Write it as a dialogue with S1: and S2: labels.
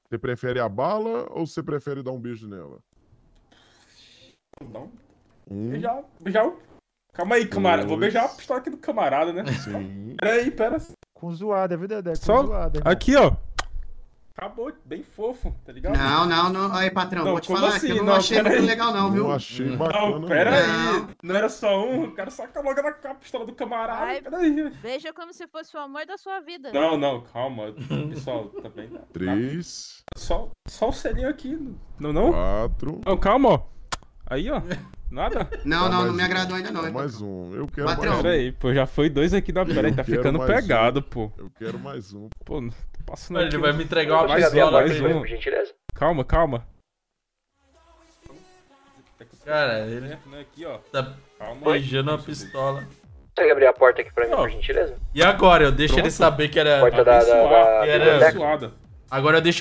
S1: Você prefere a bala ou você prefere dar um beijo nela?
S2: Não.
S1: Um,
S2: Beijar. Calma aí, camarada. Vou
S1: dois.
S2: beijar a pistola aqui do camarada, né?
S1: Sim.
S2: Pera.
S3: Com zoada, viu, Dedé? Com
S2: Só
S3: zoada, irmão.
S2: aqui, ó. Acabou, bem fofo, tá ligado?
S4: Não. Aí, patrão,
S2: Não,
S4: vou te
S2: como
S4: falar
S2: assim?
S4: que eu não
S2: Não,
S4: achei
S2: pera
S4: muito
S2: aí.
S4: legal, não, viu?
S1: Não achei bacana,
S2: Não, pera
S4: Não.
S2: aí. Não era só um, o cara só acabou com a pistola do camarada.
S5: Vai.
S2: Pera aí.
S5: Veja como se fosse o amor da sua vida.
S2: Não, calma. Pessoal, também.
S1: 3,
S2: Só o selinho aqui. Não?
S1: 4.
S2: Não, calma, ó. Aí, ó. Nada?
S4: Não me agradou ainda não. hein,
S1: Mais
S4: patrão.
S1: um. Eu quero
S4: Patrão.
S1: mais
S2: Pera
S1: um.
S2: aí, pô, já foi 2 aqui na. Pera aí, tá
S1: Eu quero
S2: ficando
S1: mais
S2: pegado,
S1: um.
S2: pô.
S1: Eu quero mais um.
S2: Pô, não tô passando
S6: Ele
S2: aqui.
S6: vai me entregar uma
S2: Mais
S6: pistola
S2: mais
S6: pra ele,
S2: um.
S6: por gentileza?
S2: Calma.
S6: Cara, ele
S2: Aqui, ó.
S6: tá
S2: Calma.
S6: beijando a pistola.
S7: Consegue abrir a porta aqui pra mim,
S2: Ó.
S7: por gentileza?
S6: E agora? Eu deixo ele
S2: Pronto.
S6: saber que era...
S7: Porta da
S2: Era
S6: biblioteca.
S2: suada.
S6: Agora eu deixo